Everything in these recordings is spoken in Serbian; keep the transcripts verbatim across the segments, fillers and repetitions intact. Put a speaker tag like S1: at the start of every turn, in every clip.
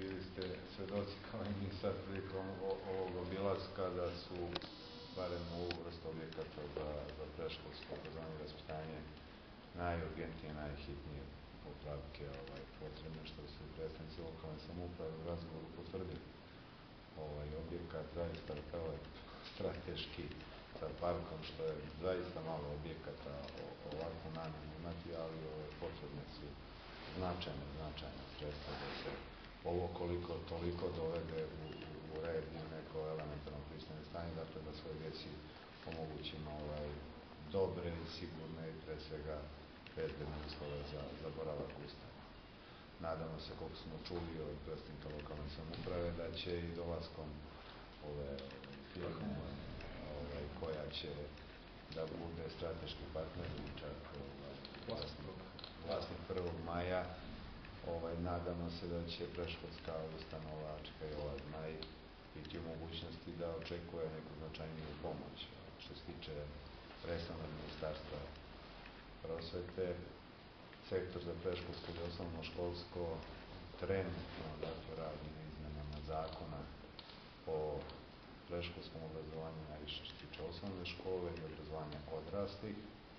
S1: bili ste svedoci kao i mi sad prilikom ovog obilaska da su barem u ovu vrstu objekata za, za predškolsko obrazovanje i vaspitanje najurgentnije, najhitnije popravke ovaj, potrebne, što su predstavnici lokalne samouprave u razgovoru potvrdili. Ovaj objekat zaista prelep, strateški, sa parkom, što je zaista malo objekata ovakvu namjenu imati, ali ove potrebne su značajne, značajne sredstva da se ovo koliko toliko dovede u, u, u red i u neko elementarno pristojno stanje, dakle da svoj djeci omogućimo ovaj, dobre i sigurne i pre svega bezbedne uslove za, za boravak u ustanovi. Nadamo se, koliko smo čuli od predstavnika lokalne samouprave, da će i dolaskom ove firme ovaj, koja će da bude strateški partner i čak ovaj, vlasnik, vlasnik prvog maja, ovaj, nadamo se da će predškolska ustanova Čika Jova Zmaj biti u mogućnosti da očekuje neku značajniju pomoć. Što se tiče resornog ministarstva prosvete, sektor za predškolsko i osnovno školsko trenutno dakle radi na izmenama zakona o predškolskom obrazovanju, najviše što se tiče osnovne škole i obrazovanja odraslih,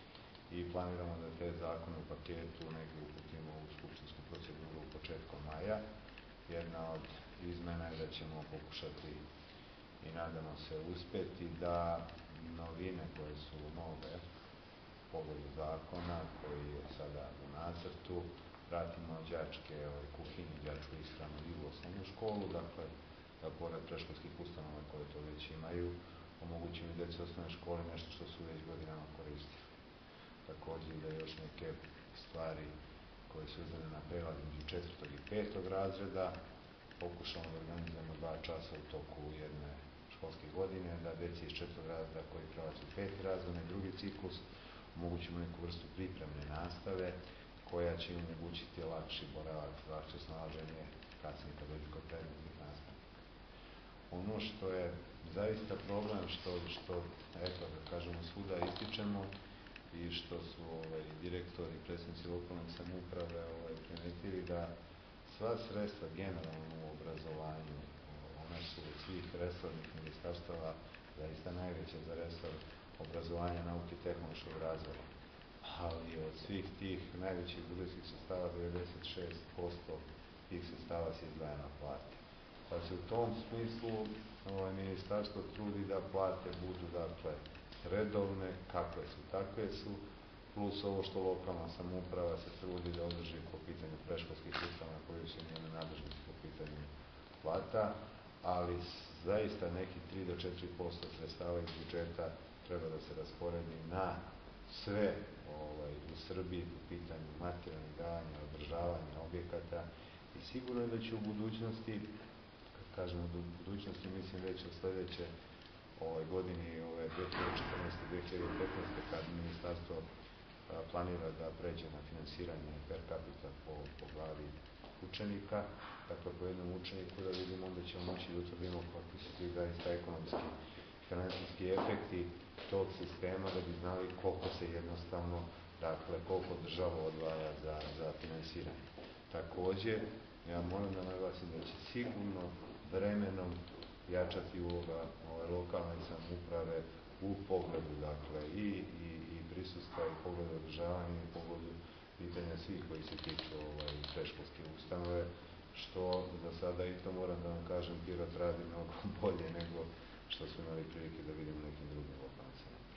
S1: i planiramo da te zakone u paketu negdje uputimo u skupštinsku proceduru početkom maja. Jedna od izmena je da ćemo pokušati i nadamo se uspjeti da novine koje su nove u pogledu zakona, koji je sada u nacrtu, vratimo đačke ovaj, kuhinje, đačku ishranu i u osnovnu školu, dakle da pored predškolskih ustanova koje to već imaju, omogućimo i djeci osnovne škole nešto što su već godinama koristili. Također da još neke stvari koje su vezane na prelaz između četvrtog i petog razreda pokušamo da organizujemo dva časa u toku jedne školske godine, da djeci iz četvrtog razreda koji prelaze u peti razred, i drugi ciklus, omogućimo neku vrstu pripremne nastave koja će im omogućiti lakši boravak, lakše snalaženje kasnije kad dođu kod predmetnih nastavnika. Ono što je zaista problem, što, što eto, da kažemo, svuda ističemo i što su ovaj, direktori i predstavnici lokalne samouprave ovaj, primetili, da sva sredstva generalno u obrazovanju, ona su od svih resornih ministarstava zaista najveća za resor obrazovanja, nauke i tehnološkog razvoja. Ali od svih tih najvećih budžetskih sredstava devedeset šest posto tih sredstava se izdvaja na plate. Pa se u tom smislu ovaj, ministarstvo trudi da plate budu dakle redovne, kakve su, takve su, plus ovo što lokalna samouprava se trudi da održi po pitanju predškolskih ustanova koji su njene nadležnosti po pitanju plata, ali zaista neki tri do četiri posto sredstava iz budžeta treba da se rasporedi na sve ovaj, u Srbiji po pitanju materijalnih davanja, održavanja objekata, i sigurno je da će u budućnosti, kad kažemo u budućnosti, mislim već od sledeće ovaj, godini, ove dve hiljade četrnaeste. dve hiljade petnaeste. kad ministarstvo a, planira da pređe na finansiranje per capita po, po glavi učenika, dakle po jednom učeniku, da vidimo, onda ćemo moći da utvrdimo kakvi su ti zaista ekonomski finansijski efekti tog sistema, da bi znali koliko se jednostavno, dakle, koliko država odvaja za, za finansiranje. Takođe, ja moram da naglasim da će sigurno vremenom jačati uloga ove lokalne samouprave u pogledu, dakle, i, i, i prisustva, i pogledu održavanja, i pogledu pitanja svih koji se tiču ovaj, predškolske ustanove, što za sada, i to moram da vam kažem, Pirot radi mnogo bolje nego što smo imali prilike da vidimo nekim drugim lokalnim samoupravama.